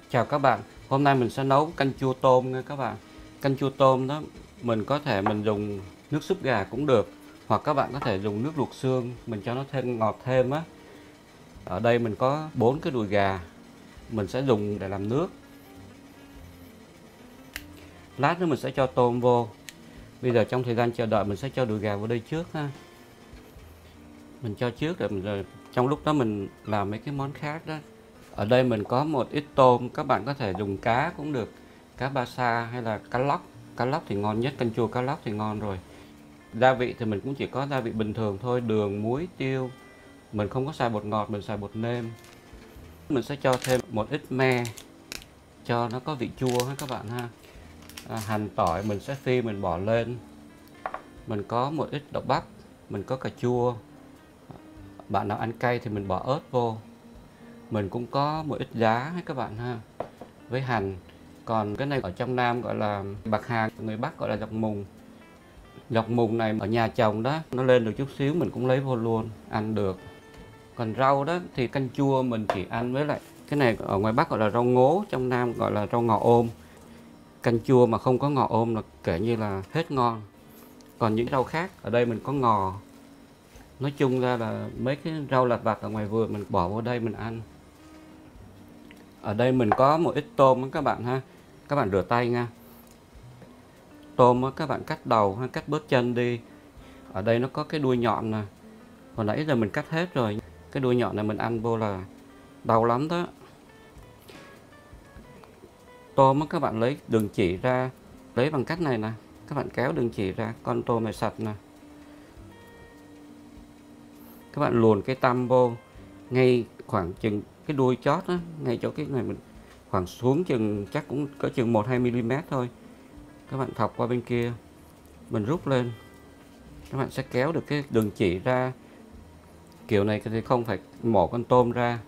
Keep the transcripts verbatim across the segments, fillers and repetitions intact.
Chào các bạn, hôm nay mình sẽ nấu canh chua tôm nha các bạn. Canh chua tôm đó mình có thể mình dùng nước súp gà cũng được, hoặc các bạn có thể dùng nước luộc xương mình cho nó thêm ngọt thêm á. Ở đây mình có bốn cái đùi gà, mình sẽ dùng để làm nước. Lát nữa mình sẽ cho tôm vô. Bây giờ trong thời gian chờ đợi mình sẽ cho đùi gà vào đây trước ha. Mình cho trước để mình rồi trong lúc đó mình làm mấy cái món khác đó. Ở đây mình có một ít tôm, các bạn có thể dùng cá cũng được, cá ba sa hay là cá lóc. Cá lóc thì ngon nhất, canh chua cá lóc thì ngon rồi. Gia vị thì mình cũng chỉ có gia vị bình thường thôi, đường, muối, tiêu. Mình không có xài bột ngọt, mình xài bột nêm. Mình sẽ cho thêm một ít me cho nó có vị chua ha các bạn ha. À, hành tỏi mình sẽ phi mình bỏ lên. Mình có một ít đậu bắp, mình có cà chua. Bạn nào ăn cay thì mình bỏ ớt vô. Mình cũng có một ít giá hay các bạn ha, với hành. Còn cái này ở trong Nam gọi là bạc hà, người Bắc gọi là dọc mùng. Dọc mùng này ở nhà chồng đó, nó lên được chút xíu mình cũng lấy vô luôn, ăn được. Còn rau đó thì canh chua mình chỉ ăn với lại cái này ở ngoài Bắc gọi là rau ngố, trong Nam gọi là rau ngò ôm. Canh chua mà không có ngò ôm là kể như là hết ngon. Còn những rau khác ở đây mình có ngò. Nói chung ra là mấy cái rau lặt vặt ở ngoài vườn mình bỏ vô đây mình ăn. Ở đây mình có một ít tôm các bạn ha. Các bạn rửa tay nha. Tôm các bạn cắt đầu hay cắt bớt chân đi. Ở đây nó có cái đuôi nhọn nè. Hồi nãy giờ mình cắt hết rồi. Cái đuôi nhọn này mình ăn vô là đau lắm đó. Tôm các bạn lấy đường chỉ ra, lấy bằng cách này nè. Các bạn kéo đường chỉ ra, con tôm này sạch nè. Các bạn luồn cái tăm vô ngay khoảng chừng cái đuôi chót á, ngay chỗ cái này mình khoảng xuống chừng chắc cũng có chừng một hai mi-li-mét thôi. Các bạn thọc qua bên kia, mình rút lên. Các bạn sẽ kéo được cái đường chỉ ra. Kiểu này thì không phải mổ con tôm ra.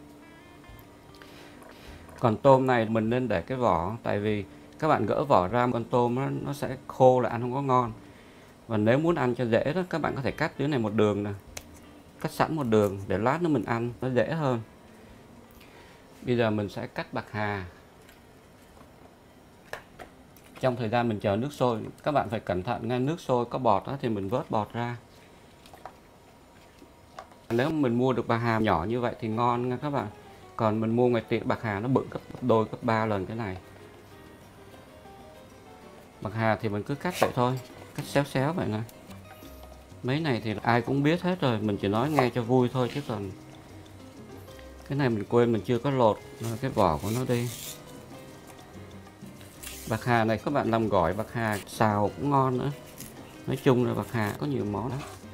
Còn tôm này mình nên để cái vỏ, tại vì các bạn gỡ vỏ ra con tôm nó, nó sẽ khô là ăn không có ngon. Và nếu muốn ăn cho dễ đó, các bạn có thể cắt dưới này một đường nè. Cắt sẵn một đường để lát nữa mình ăn nó dễ hơn. Bây giờ mình sẽ cắt bạc hà. Trong thời gian mình chờ nước sôi, các bạn phải cẩn thận nghe, nước sôi có bọt đó, thì mình vớt bọt ra. Nếu mình mua được bạc hà nhỏ như vậy thì ngon nha các bạn. Còn mình mua ngoài tiệm bạc hà nó bự gấp đôi gấp ba lần cái này. Bạc hà thì mình cứ cắt vậy thôi, cắt xéo xéo vậy nè. Mấy này thì ai cũng biết hết rồi, mình chỉ nói nghe cho vui thôi chứ còn cái này mình quên mình chưa có lột cái vỏ của nó đi. Bạc hà này các bạn làm gỏi bạc hà xào cũng ngon nữa. Nói chung là bạc hà có nhiều món đó.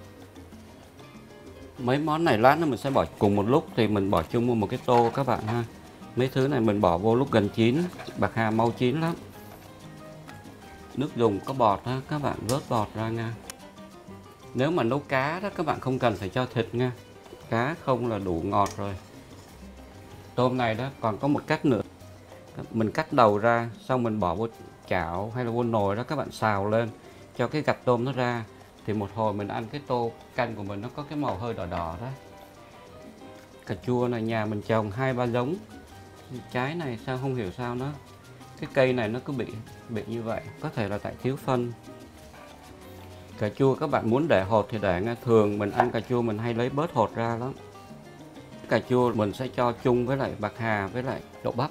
Mấy món này lát nữa mình sẽ bỏ cùng một lúc thì mình bỏ chung vào một cái tô các bạn ha. Mấy thứ này mình bỏ vô lúc gần chín, bạc hà mau chín lắm. Nước dùng có bọt ha, các bạn vớt bọt ra nha. Nếu mà nấu cá đó các bạn không cần phải cho thịt nha. Cá không là đủ ngọt rồi. Tôm này đó còn có một cách nữa. Mình cắt đầu ra, xong mình bỏ vô chảo hay là vô nồi đó, các bạn xào lên cho cái gạch tôm nó ra. Thì một hồi mình ăn cái tô canh của mình nó có cái màu hơi đỏ đỏ đó. Cà chua này nhà mình trồng hai ba giống. Trái này sao không hiểu sao nó, cái cây này nó cứ bị bị như vậy, có thể là tại thiếu phân. Cà chua các bạn muốn để hột thì để nghe. Thường mình ăn cà chua mình hay lấy bớt hột ra lắm. Cà chua mình sẽ cho chung với lại bạc hà với lại đậu bắp.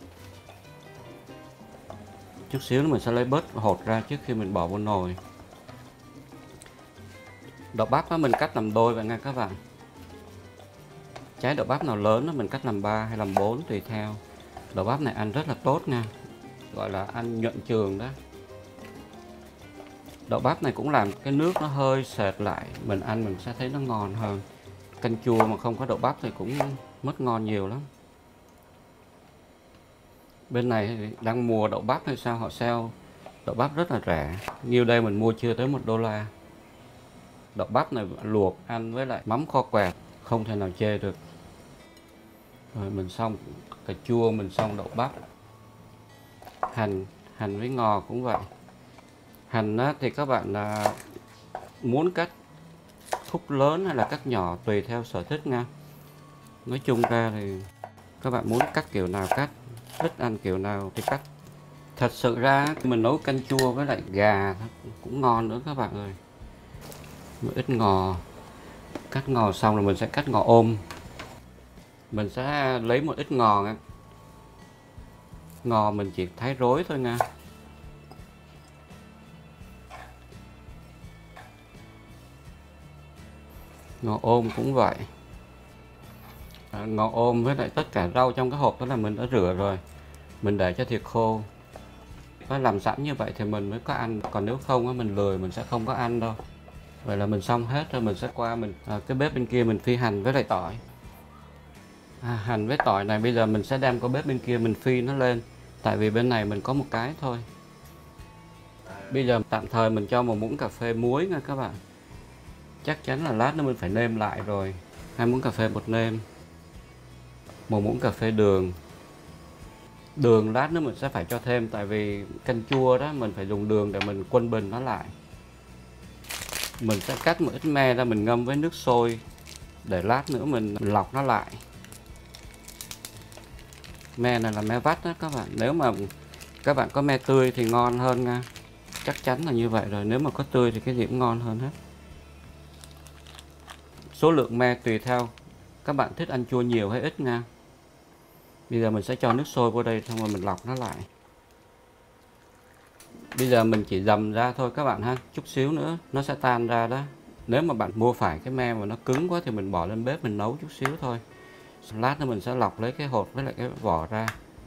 Chút xíu nữa mình sẽ lấy bớt hột ra trước khi mình bỏ vô nồi. Đậu bắp đó mình cắt làm đôi vậy nha các bạn. Trái đậu bắp nào lớn đó mình cắt làm ba hay làm bốn tùy theo. Đậu bắp này ăn rất là tốt nha, gọi là ăn nhuận trường đó. Đậu bắp này cũng làm cái nước nó hơi sệt lại, mình ăn mình sẽ thấy nó ngon hơn. Canh chua mà không có đậu bắp thì cũng mất ngon nhiều lắm. Bên này đang mùa đậu bắp hay sao họ sale đậu bắp rất là rẻ. Như đây mình mua chưa tới một đô la. Đậu bắp này luộc ăn với lại mắm kho quẹt không thể nào chê được. Rồi mình xong cà chua, mình xong đậu bắp. Hành, hành với ngò cũng vậy. Hành á, thì các bạn à, muốn cắt khúc lớn hay là cắt nhỏ tùy theo sở thích nha. Nói chung ra thì các bạn muốn cắt kiểu nào cắt. thích ăn kiểu nào thì cắt. Thật sự ra mình nấu canh chua với lại gà cũng ngon nữa các bạn ơi. Một ít ngò, cắt ngò xong rồi mình sẽ cắt ngò ôm. Mình sẽ lấy một ít ngò nha. Ngò mình chỉ thái rối thôi nha. Ngò ôm cũng vậy. À, ngò ôm với lại tất cả rau trong cái hộp đó là mình đã rửa rồi. Mình để cho thiệt khô. Phải làm sẵn như vậy thì mình mới có ăn. Còn nếu không á, mình lười mình sẽ không có ăn đâu. Vậy là mình xong hết rồi, mình sẽ qua mình à, cái bếp bên kia mình phi hành với lại tỏi. À, hành với tỏi này bây giờ mình sẽ đem qua bếp bên kia mình phi nó lên. Tại vì bên này mình có một cái thôi. Bây giờ tạm thời mình cho một muỗng cà phê muối nha các bạn. Chắc chắn là lát nữa mình phải nêm lại rồi. Hai muỗng cà phê bột nêm. Một muỗng cà phê đường. Đường lát nữa mình sẽ phải cho thêm. Tại vì canh chua đó mình phải dùng đường để mình quân bình nó lại. Mình sẽ cắt một ít me ra mình ngâm với nước sôi. Để lát nữa mình, mình lọc nó lại. Me này là me vắt đó các bạn. Nếu mà các bạn có me tươi thì ngon hơn nha. Chắc chắn là như vậy rồi. Nếu mà có tươi thì cái gì cũng ngon hơn hết. Số lượng me tùy theo các bạn thích ăn chua nhiều hay ít nha. Bây giờ mình sẽ cho nước sôi vô đây xong rồi mình lọc nó lại. Bây giờ mình chỉ dầm ra thôi các bạn ha. Chút xíu nữa nó sẽ tan ra đó. Nếu mà bạn mua phải cái me mà nó cứng quá thì mình bỏ lên bếp mình nấu chút xíu thôi. Lát nữa mình sẽ lọc lấy cái hột với lại cái vỏ ra.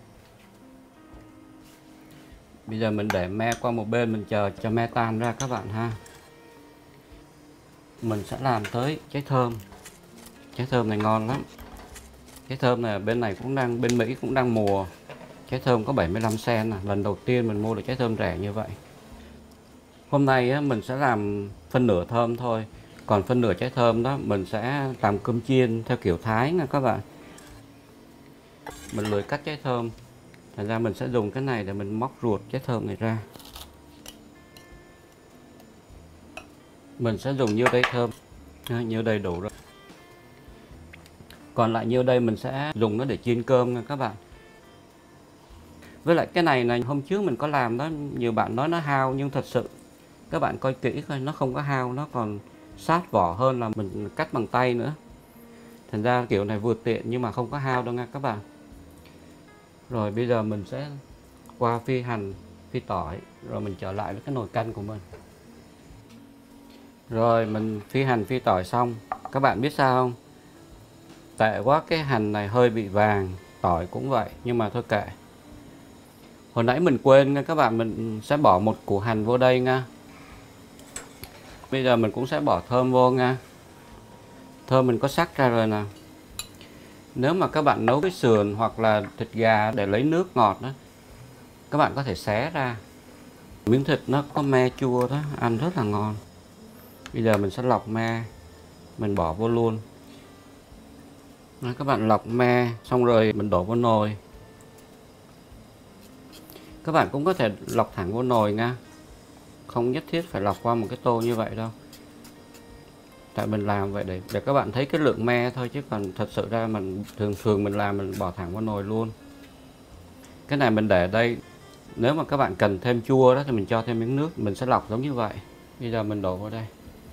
Bây giờ mình để me qua một bên mình chờ cho me tan ra các bạn ha. Mình sẽ làm tới trái thơm. Trái thơm này ngon lắm. Trái thơm này bên này cũng đang, bên Mỹ cũng đang mùa. Trái thơm có bảy mươi lăm cent à. Lần đầu tiên mình mua được trái thơm rẻ như vậy. Hôm nay á, mình sẽ làm phân nửa thơm thôi. Còn phân nửa trái thơm đó mình sẽ làm cơm chiên theo kiểu Thái nha các bạn. Mình lười cắt trái thơm. Thành ra mình sẽ dùng cái này để mình móc ruột trái thơm này ra. Mình sẽ dùng nhiêu đây thơm. À, nhiêu đây đủ rồi. Còn lại nhiêu đây mình sẽ dùng nó để chiên cơm nha các bạn. Với lại cái này này hôm trước mình có làm đó. Nhiều bạn nói nó hao nhưng thật sự các bạn coi kỹ coi nó không có hao. Nó còn sát vỏ hơn là mình cắt bằng tay nữa. Thành ra kiểu này vừa tiện nhưng mà không có hao đâu nha các bạn. Rồi bây giờ mình sẽ qua phi hành, phi tỏi. Rồi mình trở lại với cái nồi canh của mình. Rồi mình phi hành phi tỏi xong. Các bạn biết sao không? Tệ quá, cái hành này hơi bị vàng. Tỏi cũng vậy nhưng mà thôi kệ. Hồi nãy mình quên nha các bạn. Mình sẽ bỏ một củ hành vô đây nha. Bây giờ mình cũng sẽ bỏ thơm vô nha. Thơm mình có sắc ra rồi nè. Nếu mà các bạn nấu cái sườn hoặc là thịt gà để lấy nước ngọt đó, các bạn có thể xé ra. Miếng thịt nó có me chua đó, ăn rất là ngon. Bây giờ mình sẽ lọc me. Mình bỏ vô luôn. Đó, các bạn lọc me xong rồi mình đổ vô nồi. Các bạn cũng có thể lọc thẳng vô nồi nha. Không nhất thiết phải lọc qua một cái tô như vậy đâu. Tại mình làm vậy để, để các bạn thấy cái lượng me thôi. Chứ còn thật sự ra mình thường thường mình làm mình bỏ thẳng vào nồi luôn. Cái này mình để ở đây. Nếu mà các bạn cần thêm chua đó thì mình cho thêm miếng nước. Mình sẽ lọc giống như vậy. Bây giờ mình đổ vào đây.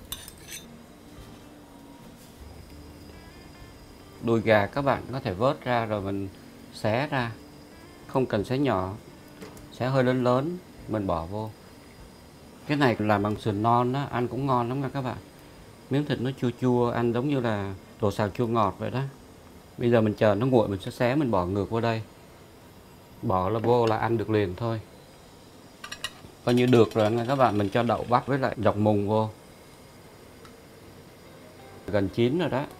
Đùi gà các bạn có thể vớt ra rồi mình xé ra. Không cần xé nhỏ. Xé hơi lớn lớn mình bỏ vô. Cái này làm bằng sườn non đó, ăn cũng ngon lắm nha các bạn. Miếng thịt nó chua chua, ăn giống như là đồ xào chua ngọt vậy đó. Bây giờ mình chờ nó nguội mình sẽ xé mình bỏ ngược vô đây. Bỏ là vô là ăn được liền thôi. Coi như được rồi nha các bạn. Mình cho đậu bắp với lại dọc mùng vô. Gần chín rồi đó.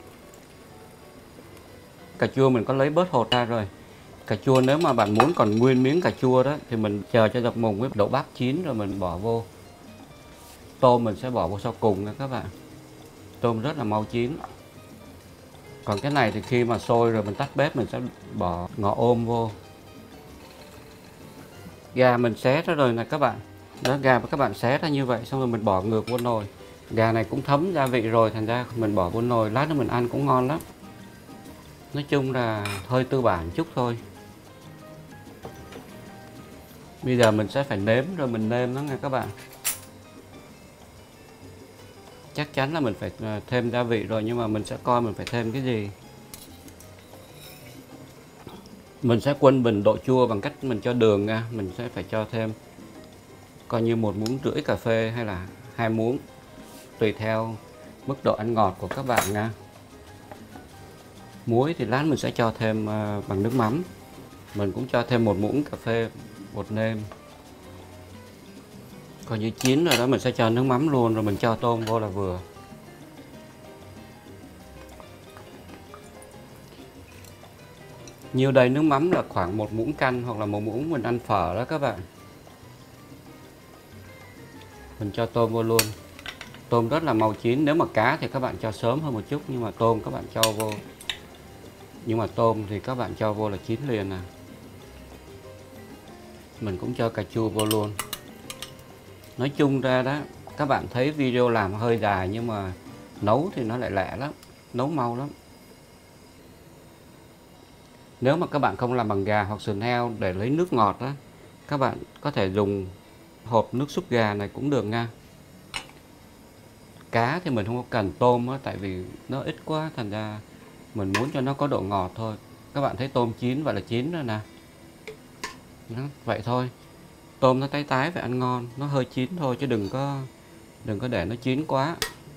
Cà chua mình có lấy bớt hột ra rồi. Cà chua nếu mà bạn muốn còn nguyên miếng cà chua đó thì mình chờ cho dọc mùng với đậu bắp chín rồi mình bỏ vô. Tôm mình sẽ bỏ vô sau cùng nha các bạn. Tôm rất là mau chín. Còn cái này thì khi mà sôi rồi mình tắt bếp mình sẽ bỏ ngò ôm vô. Gà mình xé ra rồi nè các bạn. Đó, gà các bạn xé ra như vậy xong rồi mình bỏ ngược vô nồi. Gà này cũng thấm gia vị rồi thành ra mình bỏ vô nồi lát nữa mình ăn cũng ngon lắm. Nói chung là hơi tư bản chút thôi. Bây giờ mình sẽ phải nếm rồi mình nêm nó nha các bạn. Chắc chắn là mình phải thêm gia vị rồi, nhưng mà mình sẽ coi mình phải thêm cái gì. Mình sẽ quân bình độ chua bằng cách mình cho đường nha. Mình sẽ phải cho thêm coi như một muỗng rưỡi cà phê hay là hai muỗng, tùy theo mức độ ăn ngọt của các bạn nha. Muối thì lát mình sẽ cho thêm bằng nước mắm. Mình cũng cho thêm một muỗng cà phê bột nêm. Coi như chín rồi đó, mình sẽ cho nước mắm luôn, rồi mình cho tôm vô là vừa. Nhiêu đây nước mắm là khoảng một muỗng canh hoặc là một muỗng mình ăn phở đó các bạn. Mình cho tôm vô luôn. Tôm rất là mau chín. Nếu mà cá thì các bạn cho sớm hơn một chút, nhưng mà tôm các bạn cho vô. Nhưng mà tôm thì các bạn cho vô là chín liền à. Mình cũng cho cà chua vô luôn. Nói chung ra đó, các bạn thấy video làm hơi dài nhưng mà nấu thì nó lại lẹ lắm, nấu mau lắm. Nếu mà các bạn không làm bằng gà hoặc sườn heo để lấy nước ngọt đó, các bạn có thể dùng hộp nước súp gà này cũng được nha. Cá thì mình không có cần, tôm đó, tại vì nó ít quá, thành ra mình muốn cho nó có độ ngọt thôi. Các bạn thấy tôm chín vậy là chín rồi nè. Đó, vậy thôi. Tôm nó tái tái phải ăn ngon, nó hơi chín thôi chứ đừng có đừng có để nó chín quá.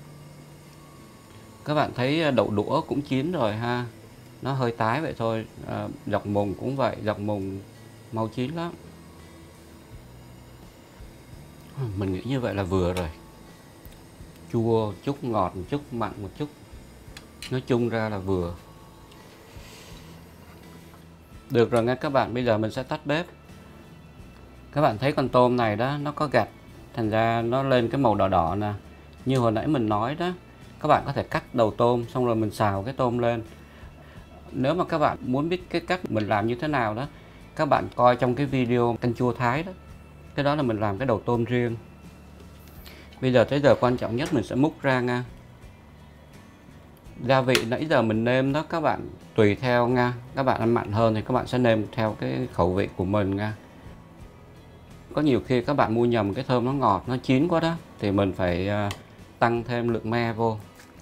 Các bạn thấy đậu đũa cũng chín rồi ha. Nó hơi tái vậy thôi. À, dọc mùng cũng vậy, dọc mùng mau chín lắm. Mình nghĩ như vậy là vừa rồi. Chua chút, ngọt một chút, mặn một chút. Nói chung ra là vừa. Được rồi nha các bạn, bây giờ mình sẽ tắt bếp. Các bạn thấy con tôm này đó, nó có gạch, thành ra nó lên cái màu đỏ đỏ nè. Như hồi nãy mình nói đó, các bạn có thể cắt đầu tôm xong rồi mình xào cái tôm lên. Nếu mà các bạn muốn biết cái cách mình làm như thế nào đó, các bạn coi trong cái video canh chua Thái đó. Cái đó là mình làm cái đầu tôm riêng. Bây giờ tới giờ quan trọng nhất mình sẽ múc ra nha. Gia vị nãy giờ mình nêm đó các bạn tùy theo nha. Các bạn ăn mặn hơn thì các bạn sẽ nêm theo cái khẩu vị của mình nha. Có nhiều khi các bạn mua nhầm cái thơm nó ngọt, nó chín quá đó, thì mình phải tăng thêm lượng me vô.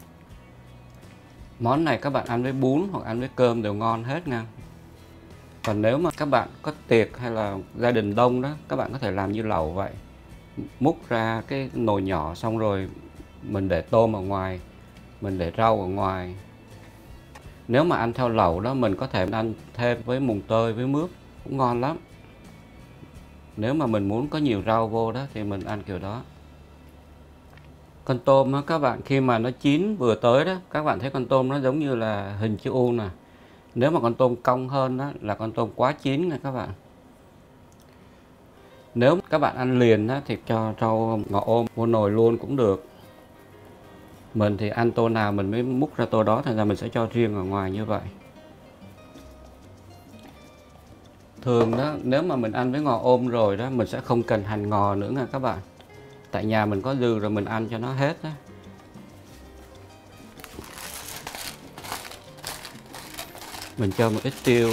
Món này các bạn ăn với bún hoặc ăn với cơm đều ngon hết nha. Còn nếu mà các bạn có tiệc hay là gia đình đông đó, các bạn có thể làm như lẩu vậy. Múc ra cái nồi nhỏ xong rồi mình để tôm ở ngoài, mình để rau ở ngoài. Nếu mà ăn theo lẩu đó, mình có thể ăn thêm với mùng tơi với mướp cũng ngon lắm. Nếu mà mình muốn có nhiều rau vô đó thì mình ăn kiểu đó. Con tôm đó, các bạn khi mà nó chín vừa tới đó, các bạn thấy con tôm nó giống như là hình chữ U nè. Nếu mà con tôm cong hơn đó là con tôm quá chín nha các bạn. Nếu các bạn ăn liền đó, thì cho rau ngò ôm vô nồi luôn cũng được. Mình thì ăn tô nào mình mới múc ra tô đó, thành ra mình sẽ cho riêng ở ngoài như vậy. Thường đó, nếu mà mình ăn với ngò ôm rồi đó, mình sẽ không cần hành ngò nữa nha các bạn. Tại nhà mình có dư rồi, mình ăn cho nó hết đó. Mình cho một ít tiêu.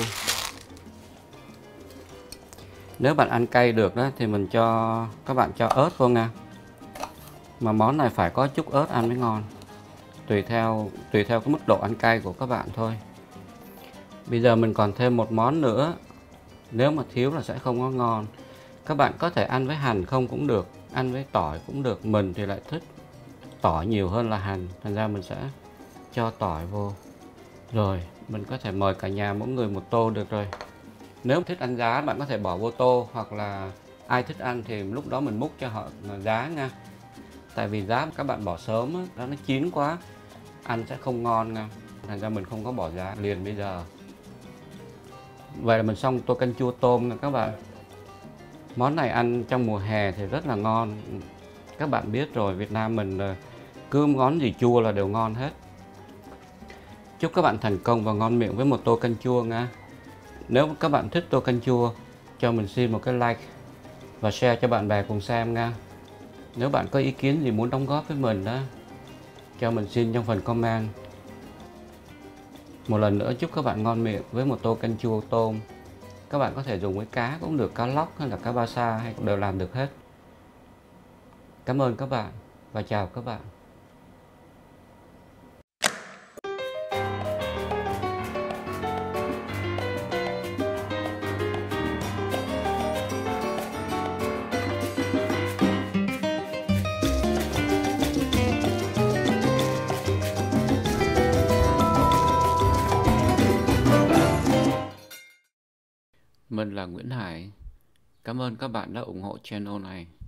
Nếu bạn ăn cay được đó thì mình cho các bạn cho ớt vô nha. Mà món này phải có chút ớt ăn mới ngon. Tùy theo tùy theo cái mức độ ăn cay của các bạn thôi. Bây giờ mình còn thêm một món nữa. Nếu mà thiếu là sẽ không có ngon. Các bạn có thể ăn với hành không cũng được, ăn với tỏi cũng được. Mình thì lại thích tỏi nhiều hơn là hành, thành ra mình sẽ cho tỏi vô. Rồi, mình có thể mời cả nhà mỗi người một tô được rồi. Nếu thích ăn giá bạn có thể bỏ vô tô, hoặc là ai thích ăn thì lúc đó mình múc cho họ giá nha. Tại vì giá các bạn bỏ sớm đó, đó nó chín quá, ăn sẽ không ngon nha. Thành ra mình không có bỏ giá liền bây giờ. Vậy là mình xong tô canh chua tôm nè các bạn. Món này ăn trong mùa hè thì rất là ngon. Các bạn biết rồi, Việt Nam mình cứ món gì chua là đều ngon hết. Chúc các bạn thành công và ngon miệng với một tô canh chua nha. Nếu các bạn thích tô canh chua, cho mình xin một cái like và share cho bạn bè cùng xem nha. Nếu bạn có ý kiến gì muốn đóng góp với mình đó, cho mình xin trong phần comment. Một lần nữa chúc các bạn ngon miệng với một tô canh chua tôm. Các bạn có thể dùng với cá cũng được, cá lóc hay là cá ba sa hay đều làm được hết. Cảm ơn các bạn và chào các bạn. Mình là Nguyễn Hải. Cảm ơn các bạn đã ủng hộ channel này.